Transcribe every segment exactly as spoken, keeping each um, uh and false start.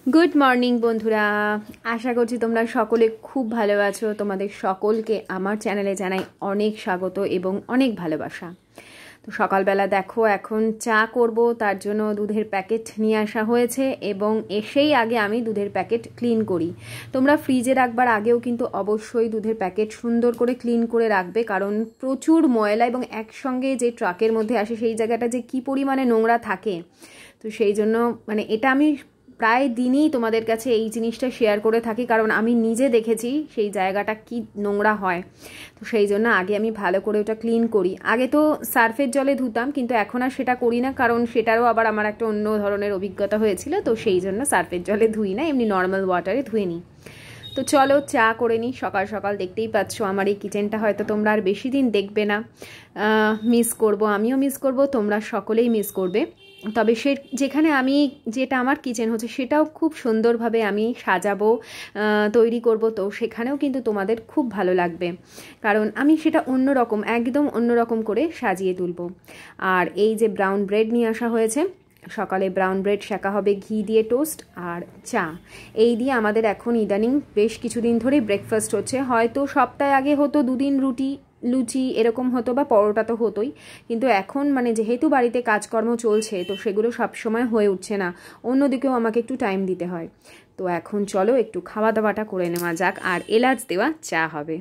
Good morning বন্ধুরা, আশা করছি তোমরা সকলে খুব ভালো আছো। তোমাদের সকলকে আমার চ্যানেলে জানাই অনেক স্বাগত এবং অনেক ভালোবাসা। তো সকালবেলা দেখো এখন চা করব, তার জন্য দুধের প্যাকেট নিয়ে আসা হয়েছে এবং এসেই আগে আমি দুধের প্যাকেট ক্লিন করি। তোমরা ফ্রিজে রাখবার আগেও কিন্তু অবশ্যই দুধের প্যাকেট সুন্দর করে ক্লিন করে রাখবে, কারণ প্রচুর ময়লা এবং একসঙ্গে যে ট্রাকের মধ্যে আসে সেই জায়গাটা যে কী পরিমাণে নোংরা থাকে। তো সেই জন্য মানে এটা আমি প্রায় দিনই তোমাদের কাছে এই জিনিসটা শেয়ার করে থাকি, কারণ আমি নিজে দেখেছি সেই জায়গাটা কি নোংরা হয়। তো সেই জন্য আগে আমি ভালো করে ওটা ক্লিন করি। আগে তো সার্ফের জলে ধুতাম, কিন্তু এখন আর সেটা করি না, কারণ সেটারও আবার আমার একটা অন্য ধরনের অভিজ্ঞতা হয়েছিল। তো সেই জন্য সার্ফের জলে ধুই না, এমনি নর্মাল ওয়াটারে ধুয়ে নিই। তো চলো চা করে নিই। সকাল সকাল দেখতেই পাচ্ছ আমার এই কিচেনটা হয়তো তোমরা আর বেশি দিন দেখবে না, মিস করব, আমিও মিস করব, তোমরা সকলেই মিস করবে। তবে সে যেখানে আমি যেটা আমার কিচেন হচ্ছে সেটাও খুব সুন্দরভাবে আমি সাজাবো, তৈরি করব। তো সেখানেও কিন্তু তোমাদের খুব ভালো লাগবে, কারণ আমি সেটা অন্যরকম একদম অন্যরকম করে সাজিয়ে তুলব। আর এই যে ব্রাউন ব্রেড নিয়ে আসা হয়েছে, সকালে ব্রাউন ব্রেড শেখা হবে ঘি দিয়ে, টোস্ট আর চা, এই দিয়ে আমাদের এখন ইদানিং বেশ কিছুদিন ধরেই ব্রেকফাস্ট হচ্ছে। হয়তো সপ্তাহে আগে হতো দুদিন রুটি লুচি এরকম হতো বা পরোটা তো হতোই, কিন্তু এখন মানে যেহেতু বাড়িতে কাজকর্ম চলছে তো সেগুলো সবসময় হয়ে উঠছে না, অন্যদিকেও আমাকে একটু টাইম দিতে হয়। তো এখন চলো একটু খাওয়া দাওয়াটা করে নেওয়া যাক, আর এলাচ দেওয়া চা হবে।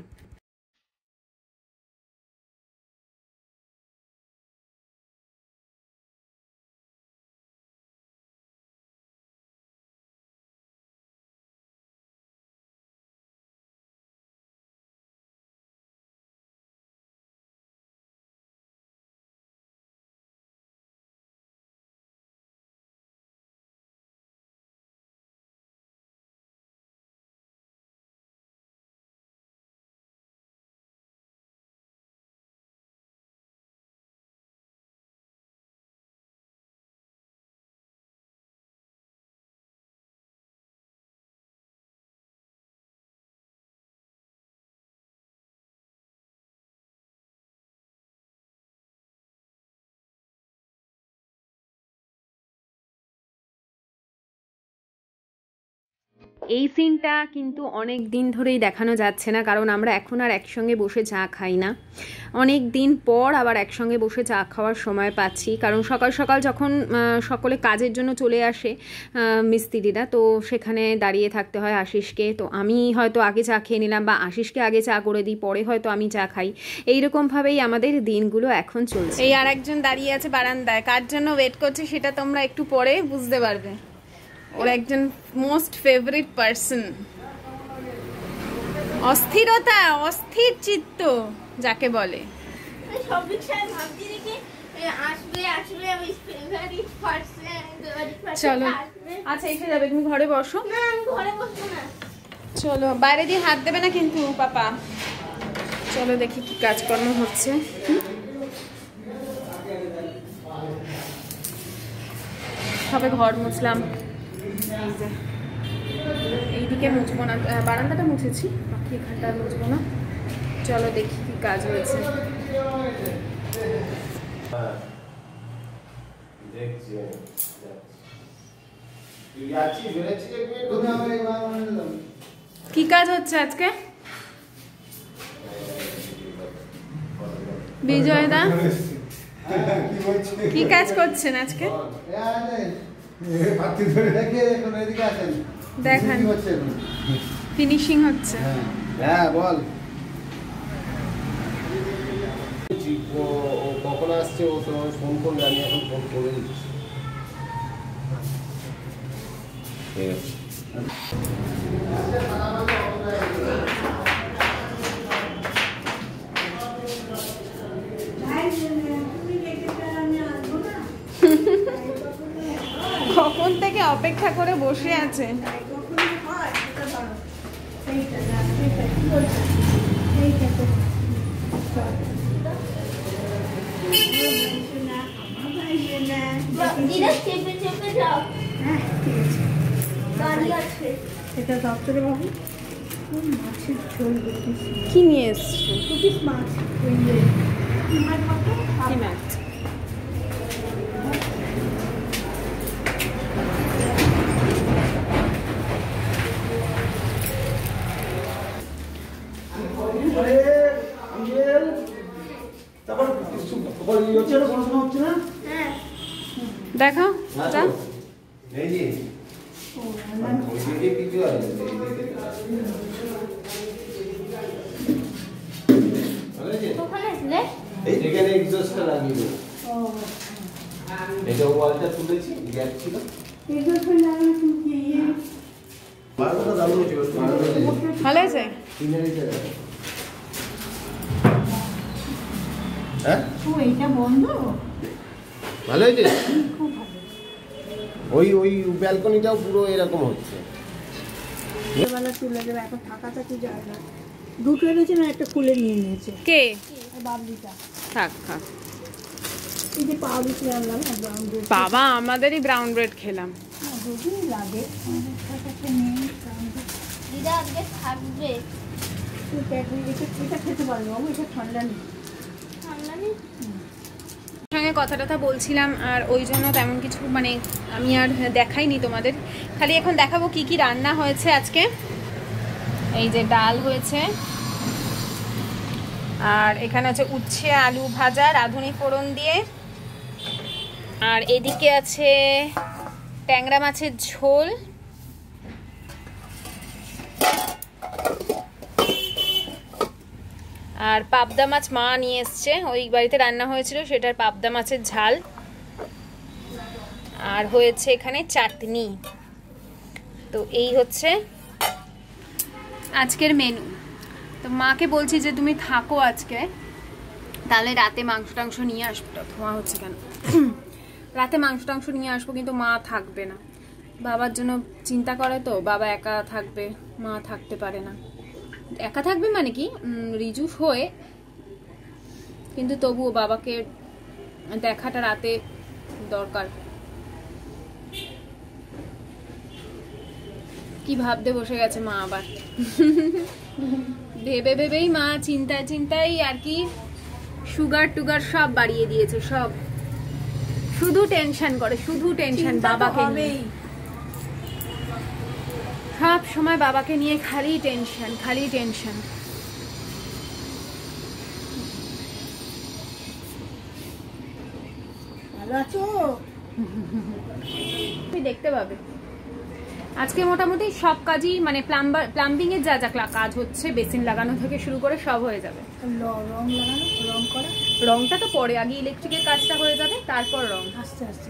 এই সিনটা কিন্তু অনেক দিন ধরেই দেখানো যাচ্ছে না, কারণ আমরা এখন আর একসঙ্গে বসে চা খাই না। অনেক দিন পর আবার একসঙ্গে বসে চা খাওয়ার সময় পাচ্ছি, কারণ সকাল সকাল যখন সকলে কাজের জন্য চলে আসে মিস্ত্রিরা, তো সেখানে দাঁড়িয়ে থাকতে হয় আশিসকে। তো আমি হয়তো আগে চা খেয়ে নিলাম বা আশিসকে আগে চা করে দিই, পরে হয়তো আমি চা খাই। এইরকমভাবেই আমাদের দিনগুলো এখন চলছে। এই আর একজন দাঁড়িয়ে আছে বারান্দায়, কার জন্য ওয়েট করছে সেটা তোমরা একটু পরে বুঝতে পারবে। ওর একজন মোস্ট ফেভারিট পার্সন। অস্থিরতা, অস্থির চিত্ত যাকে বলে। চলো আচ্ছা এসে যাবে, তুমি ঘরে বসো। চলো বাইরে দিয়ে হাত দেবে না কিন্তু পাপা। চলো দেখি কি কাজকর্ম হচ্ছে। সবে ঘর মুছলাম, এই যে এইদিকে মুছবো না, বারান্দাটা মুছেছি, বাকি এখানটা মুছবো না। চলো দেখি কি কাজ হয়েছে। কি কাজ হচ্ছে আজকে বিজয় দা? কি কাজ করছেন আজকে? দেখান, ফিনিশিং হচ্ছে। হ্যাঁ বল, কখন আসছে ও তোমার ফোন করলে, আমি এখন ফোন করে দিচ্ছি। কখন থেকে অপেক্ষা করে বসে আছে। কি নিয়ে এসছো? হচ্ছে না পড়াশোনা হচ্ছে না দেখো আচ্ছা এই যে ওইদিকে কিছু আছে এই যেখানে এক্সস্টটা লাগিয়ে দেবো এটা ওয়ালটা তুলেছি গ্যাপ ছিল এক্সস্ট লাগানো কি বারোটা দাম হচ্ছে ভালো আছে হ্যাঁ ও এটা বন্ধ ভালো হয়েছে ওই ওই ব্যালকনিটাও পুরো এরকম হচ্ছে বেলা তুলে দেবে এখন থাকা থাকি যায় না দুটো এনেছে না একটা খুলে নিয়ে নিয়েছে কে বাবলিটা থাক থাক এই যে পাউরুটি আনলাম না ব্রাউন ব্রেড বাবা আমাদেরই ব্রাউন ব্রেড খেলাম যদি লাগে দিদা আজকে থাকবে এটা খেতে পারবো আমি এটা ঠান্ডা নেই ঠান্ডা নেই সঙ্গে কথা টথা বলছিলাম আর ওই জন্য তেমন কিছু মানে আমি আর দেখাইনি তোমাদের খালি এখন দেখাবো কি কি রান্না হয়েছে আজকে এই যে ডাল হয়েছে আর এখানে হচ্ছে উচ্ছে আলু ভাজা রাঁধুনি ফোড়ন দিয়ে আর এদিকে আছে ট্যাংরা মাছের ঝোল আর পাবদা মাছ মা নিয়ে এসছে ওই বাড়িতে রান্না হয়েছিল সেটার পাবদা মাছের ঝাল আর হয়েছে এখানে চাটনি তো এই হচ্ছে আজকের মেনু তো মাকে বলছি যে তুমি থাকো আজকে তাহলে রাতে মাংস টাংস নিয়ে আসবো ধোঁয়া হচ্ছে কেন রাতে মাংস টাংস নিয়ে আসবো কিন্তু মা থাকবে না বাবার জন্য চিন্তা করে তো বাবা একা থাকবে মা থাকতে পারে না একা থাকবে মানে কি রিজু হয়ে কিন্তু তবুও বাবাকে দেখাটা রাতে দরকার কি ভাবতে বসে গেছে মা আবার ভেবে ভেবেই মা চিন্তায় চিন্তায় আর কি সুগার টুগার সব বাড়িয়ে দিয়েছে সব শুধু টেনশন করে শুধু টেনশন বাবাকে নিয়ে সব সময় বাবাকে নিয়ে খালি টেনশন খালি টেনশন ভালো আছো তুমি দেখতে পাবে আজকে মোটামুটি সব কাজই মানে প্লাম্বার প্লাম্বিং এর যা যা কাজ হচ্ছে বেসিন লাগানো থেকে শুরু করে সব হয়ে যাবে রং লাগানো রং করা রংটা তো পরে আগে ইলেকট্রিকের কাজটা হয়ে যাবে তারপর রং আস্তে আস্তে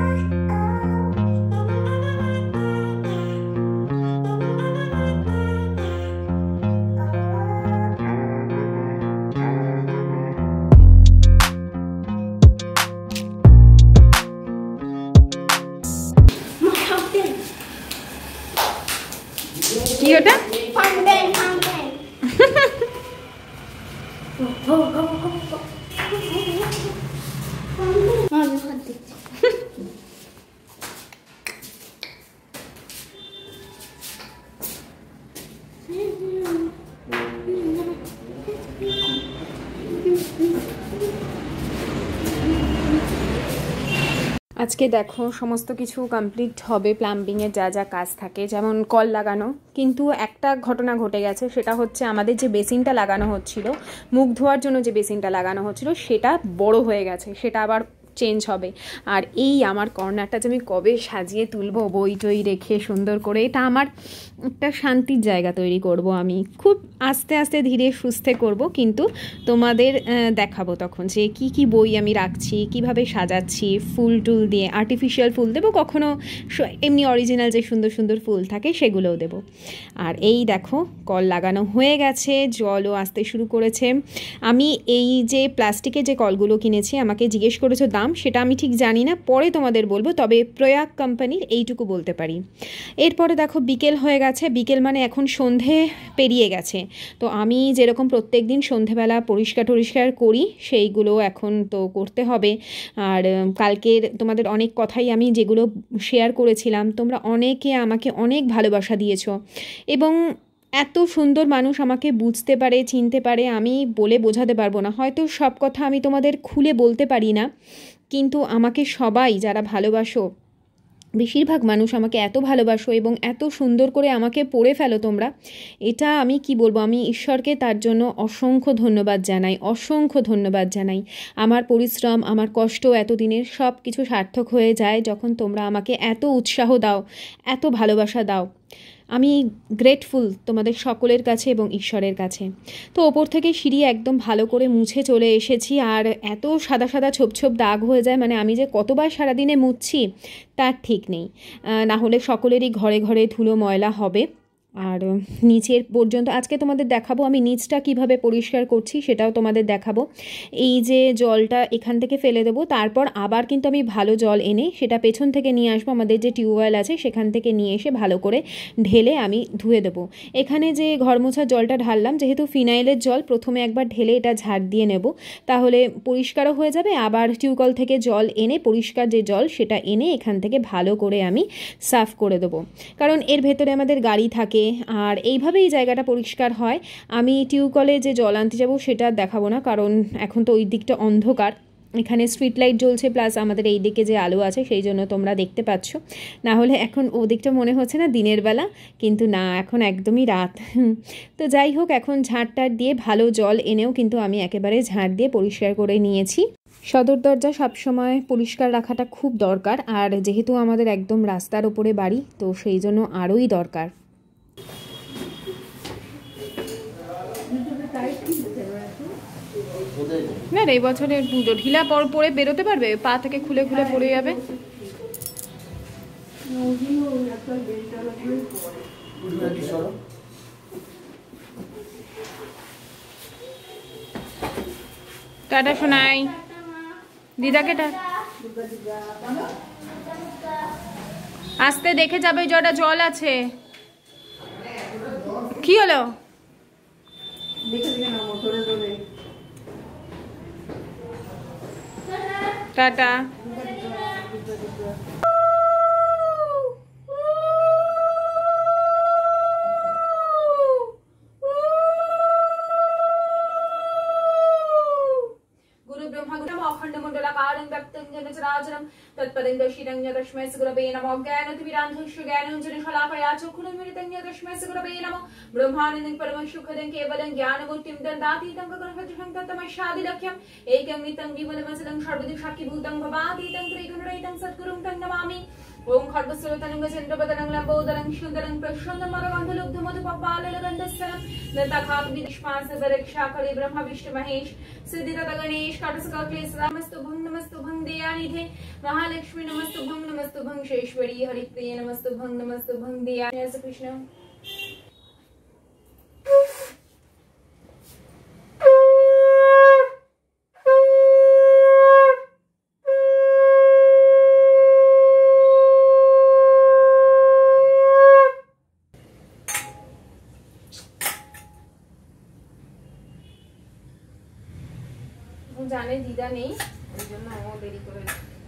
কি ওটা ফাউন্টেন ফাউন্টেন আমি হাত দিচ্ছি আজকে দেখো সমস্ত কিছু কমপ্লিট হবে প্লাম্বিংয়ের যা যা কাজ থাকে যেমন কল লাগানো কিন্তু একটা ঘটনা ঘটে গেছে সেটা হচ্ছে আমাদের যে বেসিনটা লাগানো হচ্ছিল মুখ ধোয়ার জন্য যে বেসিনটা লাগানো হচ্ছিল সেটা বড় হয়ে গেছে সেটা আবার চেঞ্জ হবে আর এই আমার কর্নারটা যে আমি কবে সাজিয়ে তুলবো বই টই রেখে সুন্দর করে এটা আমার একটা শান্তির জায়গা তৈরি করব আমি খুব আস্তে আস্তে ধীরে সুস্থে করব কিন্তু তোমাদের দেখাবো তখন যে কি কি বই আমি রাখছি কিভাবে সাজাচ্ছি ফুল টুল দিয়ে আর্টিফিশিয়াল ফুল দেবো কখনো এমনি অরিজিনাল যে সুন্দর সুন্দর ফুল থাকে সেগুলোও দেবো আর এই দেখো কল লাগানো হয়ে গেছে জলও আসতে শুরু করেছে আমি এই যে প্লাস্টিকের যে কলগুলো কিনেছি আমাকে জিজ্ঞেস করেছো দাম সেটা আমি ঠিক জানি না পরে তোমাদের বলবো তবে প্রয়াগ কোম্পানির এইটুকু বলতে পারি এরপরে দেখো বিকেল হয়ে গেছে বিকেল মানে এখন সন্ধে পেরিয়ে গেছে তো আমি যেরকম প্রত্যেক দিন সন্ধেবেলা পরিষ্কার টরিষ্কার করি সেইগুলো এখন তো করতে হবে আর কালকের তোমাদের অনেক কথাই আমি যেগুলো শেয়ার করেছিলাম তোমরা অনেকে আমাকে অনেক ভালোবাসা দিয়েছো এবং এত সুন্দর মানুষ আমাকে বুঝতে পারে চিনতে পারে আমি বলে বোঝাতে পারবো না হয়তো সব কথা আমি তোমাদের খুলে বলতে পারি না কিন্তু আমাকে সবাই যারা ভালোবাসো বেশিরভাগ মানুষ আমাকে এত ভালোবাসো এবং এত সুন্দর করে আমাকে পড়ে ফেলো তোমরা, এটা আমি কি বলবো, আমি ঈশ্বরকে তার জন্য অসংখ্য ধন্যবাদ জানাই, অসংখ্য ধন্যবাদ জানাই। আমার পরিশ্রম, আমার কষ্ট এতদিনের সব কিছু সার্থক হয়ে যায় যখন তোমরা আমাকে এত উৎসাহ দাও, এত ভালোবাসা দাও। আমি গ্রেটফুল তোমাদের সকলের কাছে এবং ঈশ্বরের কাছে। তো ওপর থেকে সিঁড়ি একদম ভালো করে মুছে চলে এসেছি, আর এত সাদা সাদা ছোপ ছোপ দাগ হয়ে যায়, মানে আমি যে কতবার সারাদিনে মুছছি তার ঠিক নেই, না হলে সকলেরই ঘরে ঘরে ধুলো ময়লা হবে। আর নিচের পর্যন্ত আজকে তোমাদের দেখাবো আমি নিচটা কিভাবে পরিষ্কার করছি, সেটাও তোমাদের দেখাবো। এই যে জলটা এখান থেকে ফেলে দেবো, তারপর আবার কিন্তু আমি ভালো জল এনে সেটা পেছন থেকে নিয়ে আসবো, আমাদের যে টিউবওয়েল আছে সেখান থেকে নিয়ে এসে ভালো করে ঢেলে আমি ধুয়ে দেবো। এখানে যে ঘর মোছার জলটা ঢাললাম, যেহেতু ফিনাইলের জল, প্রথমে একবার ঢেলে এটা ঝাড় দিয়ে নেব, তাহলে পরিষ্কারও হয়ে যাবে। আবার টিউবওয়েল থেকে জল এনে, পরিষ্কার যে জল সেটা এনে এখান থেকে ভালো করে আমি সাফ করে দেবো, কারণ এর ভেতরে আমাদের গাড়ি থাকে, আর এইভাবেই জায়গাটা পরিষ্কার হয়। আমি টিউবওয়েলে যে জল আনতে যাবো সেটা দেখাবো না, কারণ এখন তো ওই দিকটা অন্ধকার, এখানে স্ট্রিট লাইট জ্বলছে, প্লাস আমাদের এই দিকে যে আলো আছে সেই জন্য তোমরা দেখতে পাচ্ছ, না হলে এখন ওদিকটা মনে হচ্ছে না দিনের বেলা, কিন্তু না, এখন একদমই রাত। তো যাই হোক, এখন ঝাঁট টাট দিয়ে ভালো জল এনেও কিন্তু আমি একেবারে ঝাঁট দিয়ে পরিষ্কার করে নিয়েছি। সদর দরজা সবসময় পরিষ্কার রাখাটা খুব দরকার, আর যেহেতু আমাদের একদম রাস্তার ওপরে বাড়ি, তো সেই জন্য আরোই দরকার। না রে, এই বছরের পুজো ঢিলা পরে বেরোতে পারবে, পা থেকে খুলে খুলে পড়ে যাবে। টাটা শোনাই, দিদাকে আসতে দেখে যাবে, জটা জল আছে। কি হলো? টাটা। अखंडमंडलाकारं व्यक्तं येन चराचरं तत्पदं दर्शितं यस्मै गुरवे नमः। ज्ञानतिमिरान्धस्य ज्ञानाञ्जनशलाकया चक्षुरुन्मिलितं यस्मै गुरवे नमः। ब्रह्मानन्दं परमं सुखदं केवलं ज्ञानमूर्तिं दन्दातीतं गगनसदृशं तत्तमस्यादिलक्ष्यम् एकं नित्यं विमलमचलं सर्वदिक्साक्षिभूतं भवातीतं त्रिगुणरहितं सद्गुरुं तं नमामि। ओम खड्गस्वरतनं चन्द्रवदनं लम्बोदरं सुन्दरं प्रसन्नं मरगन्धलुब्धमधुपपाललगन्धस्तनं दत्ताखाद्विदिष्मासगरक्षाकरे ब्रह्म विष्णु महेश सिद्धिदाता गणेश काटसकाक्लेशरामस्तु भं नमस्तु भं दयानिधे महालक्ष्मी नमस्तु भं नमस्तु भं शेश्वरी हरिप्रिय नमस्तु भं नमस्तु भं दयानिधे। कृष्ण জানে দিদা নেই, ওই জন্য ও দেরি করে।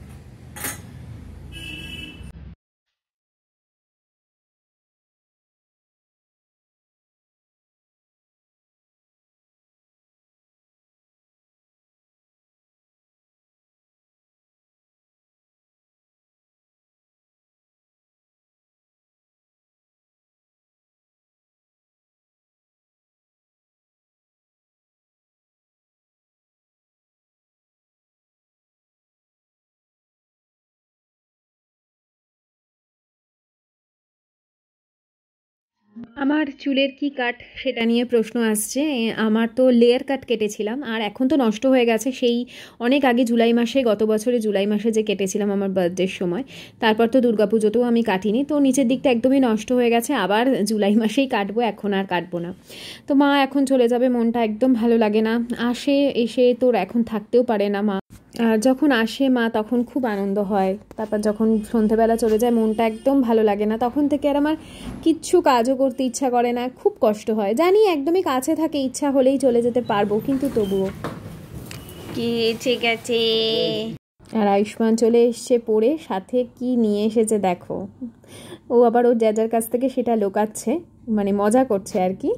আমার চুলের কি কাট সেটা নিয়ে প্রশ্ন আসছে। আমার তো লেয়ার কাট কেটেছিলাম, আর এখন তো নষ্ট হয়ে গেছে। সেই অনেক আগে জুলাই মাসে, গত বছরে জুলাই মাসে যে কেটেছিলাম আমার বার্থডের সময়, তারপর তো দুর্গাপুজোতেও আমি কাটিনি, তো নিচের দিকটা একদমই নষ্ট হয়ে গেছে। আবার জুলাই মাসেই কাটবো, এখন আর কাটবো না। তো মা এখন চলে যাবে, মনটা একদম ভালো লাগে না। আসে, এসে তোর এখন থাকতেও পারে না মা, আর যখন আসে মা তখন খুব আনন্দ হয়, তারপর যখন সন্ধেবেলা চলে যায় মনটা একদম ভালো লাগে না। তখন থেকে আর আমার কিচ্ছু কাজও করতে ইচ্ছা করে না, খুব কষ্ট হয়। জানি একদমই কাছে থাকে, ইচ্ছা হলেই চলে যেতে পারবো, কিন্তু তবুও কি ঠিক আছে। আর আয়ুষ্মান চলে এসছে পড়ে, সাথে কি নিয়ে এসেছে দেখো। ও আবার ওর জ্যাজার কাছ থেকে সেটা লোকাচ্ছে, মানে মজা করছে আর কি।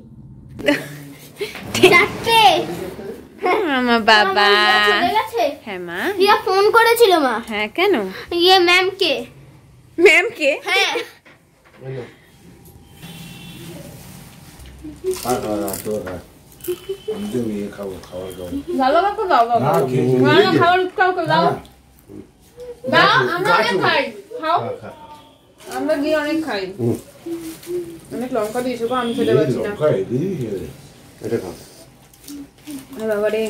আমার বাবা চলে গেছে। হ্যাঁ মা, রিয়া ফোন করেছিল মা। হ্যাঁ কেন? ইয়ে ম্যামকে। ম্যাম কে? হ্যাঁ ভালো বাপু দাও দাও না খাবার খাও দাও দাও আমরা অনেক খাই খাও আমরা গিয়ে অনেক খাই অনেক লঙ্কা দিয়েছো গো আমি খেতে পারছি না এটা খাও আরে বাবা রে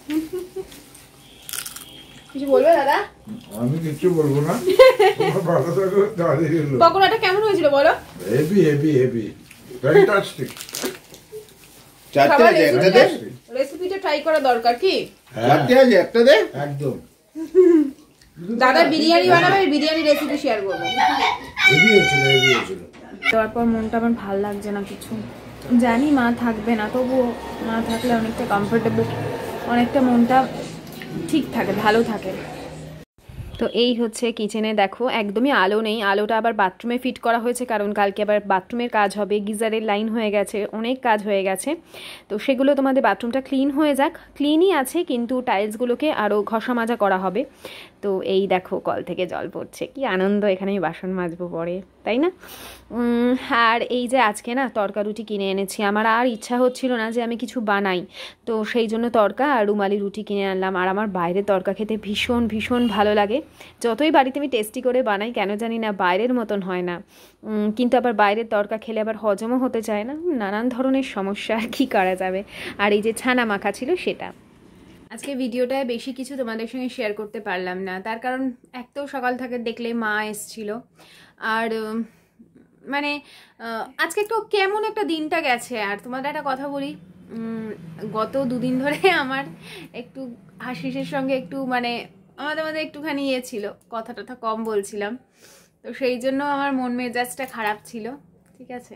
কিছু বলবে দাদা? আমি কিছু বলবো না তোমার ভালো থাকো দাঁড়িয়ে গেল পকোড়াটা কেমন হয়েছিল বলো? হেভি হেভি হেভি ফ্যান্টাস্টিক চারটে আছে একটা দে রেসিপিটা ট্রাই করা দরকার কি? চারটে আছে একটা দে একদম দাদা বিরিয়ানি বানাবে বিরিয়ানি রেসিপি শেয়ার করবো হেভি হয়েছিল হেভি হয়েছিল তারপর মনটা আমার ভাল লাগছে না কিছু জানি মা থাকবে না তবুও মা থাকলে অনেকটা কমফোর্টেবল অনেকটা মনটা ঠিক থাকে ভালো থাকে তো এই হচ্ছে কিচেনে দেখো একদমই আলো নেই আলোটা আবার বাথরুমে ফিট করা হয়েছে কারণ কালকে আবার বাথরুমের কাজ হবে গিজারের লাইন হয়ে গেছে অনেক কাজ হয়ে গেছে তো সেগুলো তোমাদের বাথরুমটা ক্লিন হয়ে যাক ক্লিনই আছে কিন্তু টাইলসগুলোকে আরও ঘষা মাজা করা হবে তো এই দেখো কল থেকে জল পড়ছে কি আনন্দ এখানে আমি বাসন মাজবো পরে তাই না আর এই যে আজকে না তরকা রুটি কিনে এনেছি আমার আর ইচ্ছা হচ্ছিল না যে আমি কিছু বানাই তো সেই জন্য তরকা আর রুমালি রুটি কিনে আনলাম আর আমার বাইরের তরকা খেতে ভীষণ ভীষণ ভালো লাগে যতই বাড়িতে আমি টেস্টি করে বানাই কেন জানি না বাইরের মতন হয় না কিন্তু আবার বাইরের তরকা খেলে আবার হজমও হতে চায় না নানান ধরনের সমস্যা কি করা যাবে আর এই যে ছানা মাখা ছিল সেটা আজকে ভিডিওটায় বেশি কিছু তোমাদের সঙ্গে শেয়ার করতে পারলাম না তার কারণ এক তো সকাল থেকে দেখলে মা এসছিল আর মানে আজকে একটু কেমন একটা দিনটা গেছে আর তোমাদের একটা কথা বলি গত দুদিন ধরে আমার একটু হাসিসের সঙ্গে একটু মানে আমাদের মধ্যে একটুখানি ইয়ে ছিল কথা টথা কম বলছিলাম তো সেই জন্য আমার মন মেজাজটা খারাপ ছিল ঠিক আছে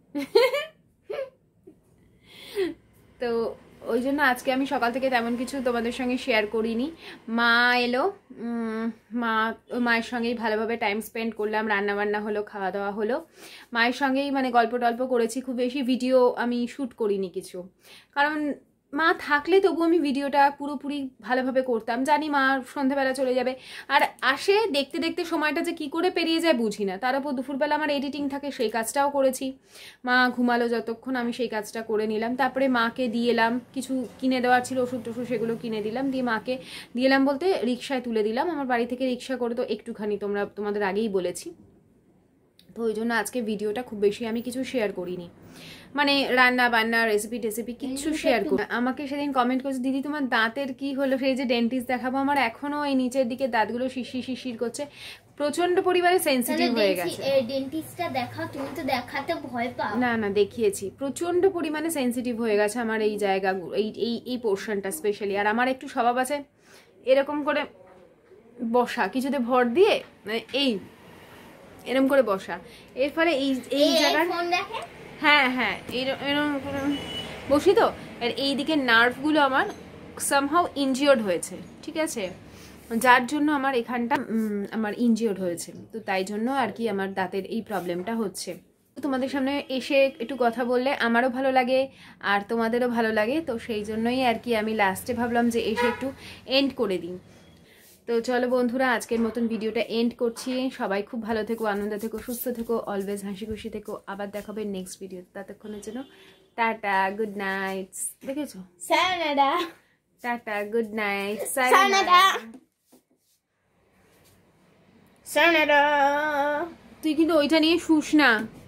তো ওই জন্য আজকে আমি সকাল থেকে তেমন কিছু তোমাদের সঙ্গে শেয়ার করিনি মা এলো মা মায়ের সঙ্গেই ভালোভাবে টাইম স্পেন্ড করলাম রান্নাবান্না হলো খাওয়া দাওয়া হলো মায়ের সঙ্গেই মানে গল্প টল্প করেছি খুব বেশি ভিডিও আমি শ্যুট করিনি কিছু কারণ মা থাকলে তবু আমি ভিডিওটা পুরোপুরি ভালোভাবে করতাম জানি মা সন্ধ্যাবেলা চলে যাবে আর আসে দেখতে দেখতে সময়টা যে কী করে পেরিয়ে যায় বুঝি না তার উপর দুপুরবেলা আমার এডিটিং থাকে সেই কাজটাও করেছি মা ঘুমালো যতক্ষণ আমি সেই কাজটা করে নিলাম তারপরে মাকে দিয়ে এলাম কিছু কিনে দেওয়ার ছিল ওষুধ টষুধ সেগুলো কিনে দিলাম দিয়ে মাকে দিয়ে এলাম বলতে রিক্সায় তুলে দিলাম আমার বাড়ি থেকে রিক্সা করে তো একটুখানি তোমরা তোমাদের আগেই বলেছি তো ওই জন্য আজকে ভিডিওটা খুব বেশি আমি কিছু শেয়ার করিনি মানে রান্না বান্না রেসিপি টেসিপি কিছু শেয়ার করি আমাকে সেদিন কমেন্ট করেছে দিদি তোমার দাঁতের কি হলো সেই যে ডেন্টিস্ট দেখাবো আমার এখনো এই নিচের দিকে দাঁতগুলো শিশির শিশির করছে প্রচন্ড পরিমাণে সেনসিটিভ হয়ে গেছে ডেন্টিস্টটা দেখাও তুমি তো দেখাতে ভয় পাও না না দেখিয়েছি প্রচন্ড পরিমাণে সেনসিটিভ হয়ে গেছে আমার এই জায়গাগুলো এই এই এই পোর্শনটা স্পেশালি আর আমার একটু স্বভাব আছে এরকম করে বসা কিছুতে ভর দিয়ে এই এরকম করে বসা এর ফলে এই এই জায়গার হ্যাঁ হ্যাঁ এরকম করে বসি তো আর এই দিকে নার্ভগুলো আমার সামহাউ ইনজিওর্ড হয়েছে ঠিক আছে যার জন্য আমার এখানটা আমার ইনজিওর্ড হয়েছে তো তাই জন্য আর কি আমার দাঁতের এই প্রবলেমটা হচ্ছে তোমাদের সামনে এসে একটু কথা বললে আমারও ভালো লাগে আর তোমাদেরও ভালো লাগে তো সেই জন্যই আর কি আমি লাস্টে ভাবলাম যে এসে একটু এন্ড করে দিই তো চলো বন্ধুরা আজকের মতন ভিডিওটা এন্ড করছি সবাই খুব ভালো থেকো আনন্দ থেকো সুস্থ থেকো অলওয়েজ হাসি খুশি থেকো আবার দেখা হবে নেক্সট ভিডিও ততক্ষণের জন্য টাটা গুড নাইট দেখেছো সায়নারা টাটা গুড নাইট সায়নারা সায়নারা তুই কিন্তু ওইটা নিয়ে শুস না